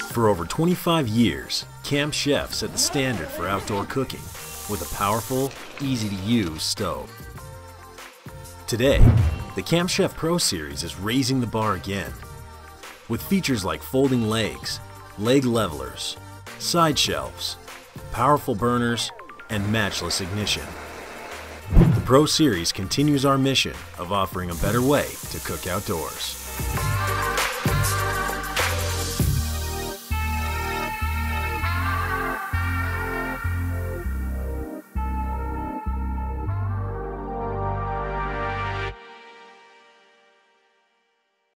For over 25 years, Camp Chef set the standard for outdoor cooking with a powerful, easy-to-use stove. Today, the Camp Chef Pro Series is raising the bar again. With features like folding legs, leg levelers, side shelves, powerful burners, and matchless ignition. The Pro Series continues our mission of offering a better way to cook outdoors.